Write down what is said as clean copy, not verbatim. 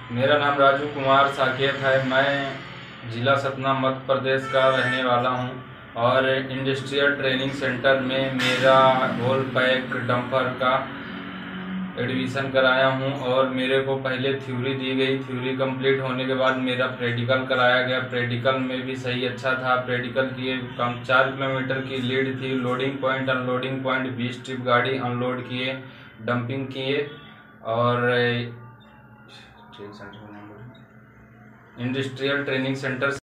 मेरा नाम राजू कुमार साकेत है। मैं ज़िला सतना मध्य प्रदेश का रहने वाला हूं और इंडस्ट्रियल ट्रेनिंग सेंटर में मेरा होल पैक डंपर का एडमिशन कराया हूं और मेरे को पहले थ्योरी दी गई। थ्योरी कंप्लीट होने के बाद मेरा प्रैक्टिकल कराया गया। प्रैक्टिकल में भी सही अच्छा था। प्रैक्टिकल किए, कम 4 किलोमीटर की लीड थी। Loading point unloading point 20 trip गाड़ी अनलोड किए, डंपिंग किए और इंडस्ट्रियल ट्रेनिंग सेंटर